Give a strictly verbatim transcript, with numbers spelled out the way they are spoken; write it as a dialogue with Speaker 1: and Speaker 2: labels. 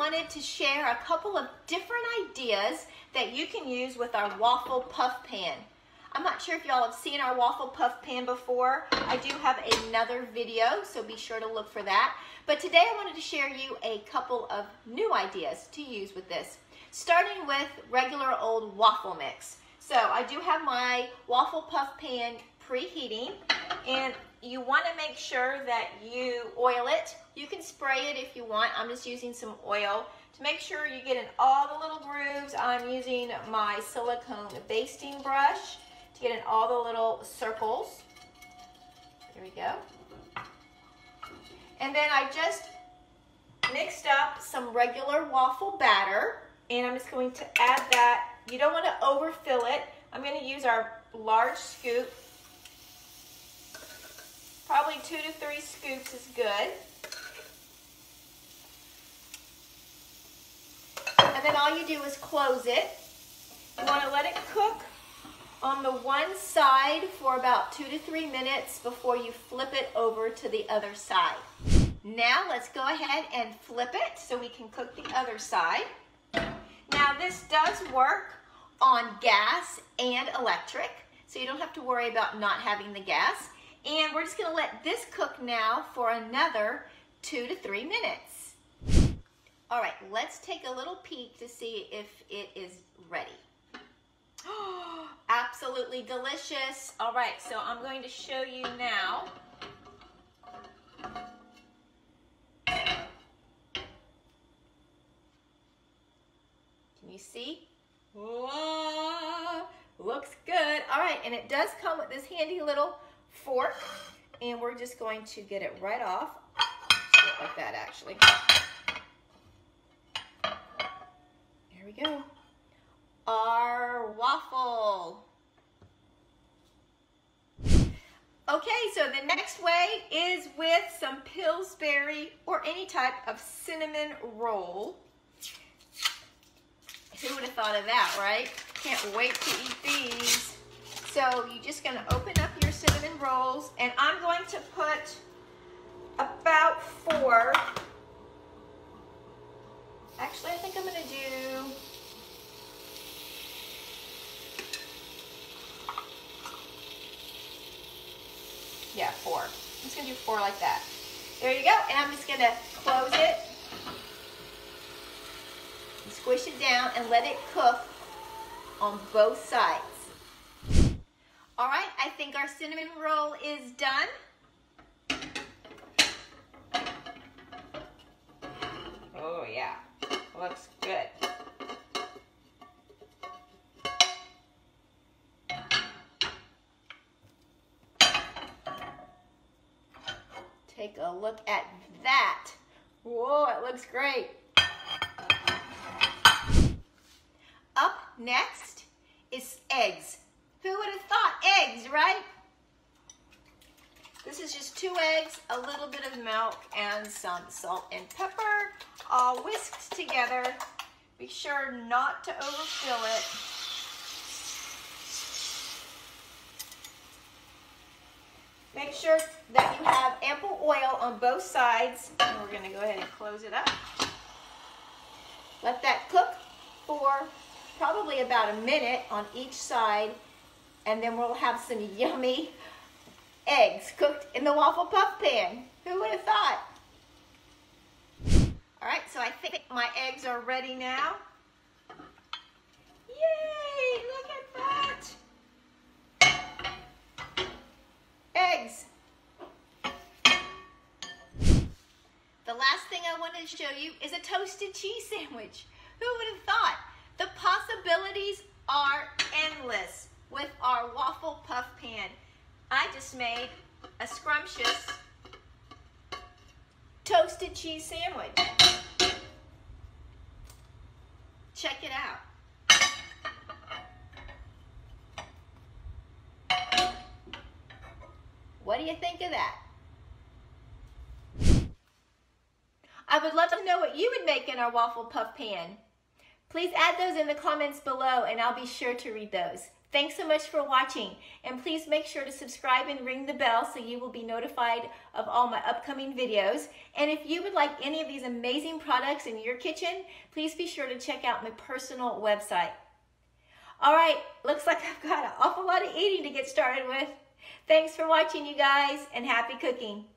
Speaker 1: wanted to share a couple of different ideas that you can use with our Waffle Puff Pan. I'm not sure if y'all have seen our Waffle Puff Pan before. I do have another video, so be sure to look for that. But today I wanted to share you a couple of new ideas to use with this, starting with regular old waffle mix. So I do have my Waffle Puff Pan preheating, and you want to make sure that you oil it. You can spray it if you want. I'm just using some oil to make sure you get in all the little grooves. I'm using my silicone basting brush to get in all the little circles. There we go. And then I just mixed up some regular waffle batter, and I'm just going to add that. You don't want to overfill it. I'm going to use our large scoop. Probably two to three scoops is good. And then all you do is close it. You want to let it cook on the one side for about two to three minutes before you flip it over to the other side. Now let's go ahead and flip it so we can cook the other side. Now this does work on gas and electric, so you don't have to worry about not having the gas. And we're just going to let this cook now for another two to three minutes. All right, let's take a little peek to see if it is ready. Oh, absolutely delicious. All right, so I'm going to show you now. Can you see? Whoa, looks good. All right, and it does come with this handy little fork, and we're just going to get it right off. Just like that, actually. There we go. Our waffle. Okay, so the next way is with some Pillsbury or any type of cinnamon roll. Who would have thought of that, right? Can't wait to eat these. So you're just going to open up your cinnamon rolls, and I'm going to put about four. Actually, I think I'm going to do yeah, four. I'm just going to do four like that. There you go. And I'm just going to close it, and squish it down, and let it cook on both sides. All right, I think our cinnamon roll is done. Oh yeah, looks good. Take a look at that. Whoa, it looks great. Up next is eggs. Who would have thought eggs, right? This is just two eggs, a little bit of milk, and some salt and pepper, all whisked together. Be sure not to overfill it. Make sure that you have ample oil on both sides. And we're gonna go ahead and close it up. Let that cook for probably about a minute on each side, and then we'll have some yummy eggs cooked in the Waffle Puff Pan. Who would have thought? All right, so I think my eggs are ready now. Yay, look at that. Eggs. The last thing I wanted to show you is a toasted cheese sandwich. Who would have thought? The possibilities are endless with our Waffle Puff Pan. I just made a scrumptious toasted cheese sandwich. Check it out. What do you think of that? I would love to know what you would make in our Waffle Puff Pan. Please add those in the comments below, and I'll be sure to read those. Thanks so much for watching, and please make sure to subscribe and ring the bell so you will be notified of all my upcoming videos. And if you would like any of these amazing products in your kitchen, please be sure to check out my personal website. All right, looks like I've got an awful lot of eating to get started with. Thanks for watching, you guys, and happy cooking.